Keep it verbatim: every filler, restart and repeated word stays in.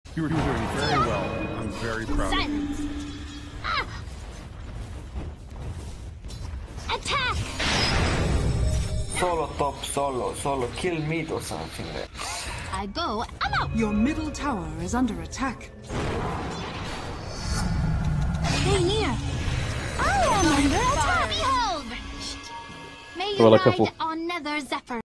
You were doing very well. I'm very proud of you. Silence! Ah! Attack! Solo top, solo, solo, kill meat or something there. I go, I'm out! Your middle tower is under attack. Stay near! I am under attack! Behold! May Tuolla you kapu. ride on nether zephyr.